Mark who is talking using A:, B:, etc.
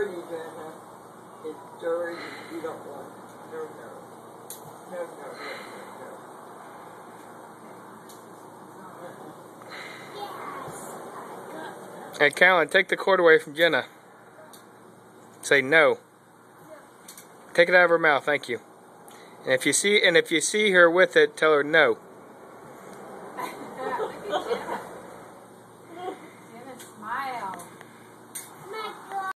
A: dirty, Jenna. It's dirty. You don't want it. No, no. No, no, no, no, no.
B: Hey, Callan, take the cord away from Jenna. Say no. Take it out of her mouth, thank you. And if you see her with it, tell her no.